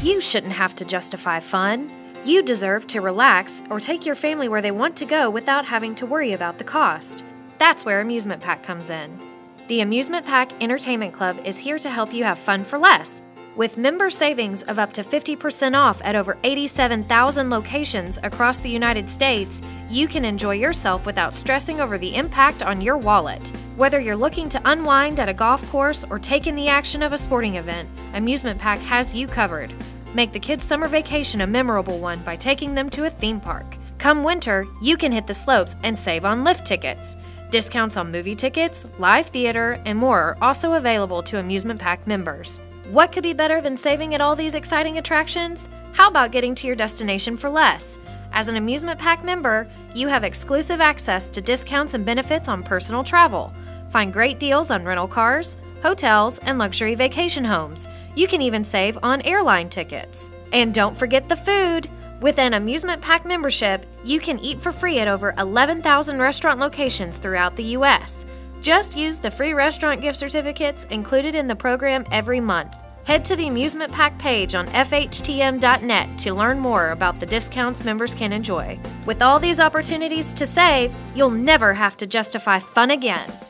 You shouldn't have to justify fun. You deserve to relax or take your family where they want to go without having to worry about the cost. That's where Amusement Pack comes in. The Amusement Pack Entertainment Club is here to help you have fun for less. With member savings of up to 50% off at over 87,000 locations across the United States, you can enjoy yourself without stressing over the impact on your wallet. Whether you're looking to unwind at a golf course or take in the action of a sporting event, Amusement Pack has you covered. Make the kids' summer vacation a memorable one by taking them to a theme park. Come winter, you can hit the slopes and save on lift tickets. Discounts on movie tickets, live theater, and more are also available to Amusement Pack members. What could be better than saving at all these exciting attractions? How about getting to your destination for less? As an Amusement Pack member, you have exclusive access to discounts and benefits on personal travel. Find great deals on rental cars, hotels, and luxury vacation homes. You can even save on airline tickets. And don't forget the food! With an Amusement Pack membership, you can eat for free at over 11,000 restaurant locations throughout the U.S. Just use the free restaurant gift certificates included in the program every month. Head to the Amusement Pack page on fhtm.net to learn more about the discounts members can enjoy. With all these opportunities to save, you'll never have to justify fun again.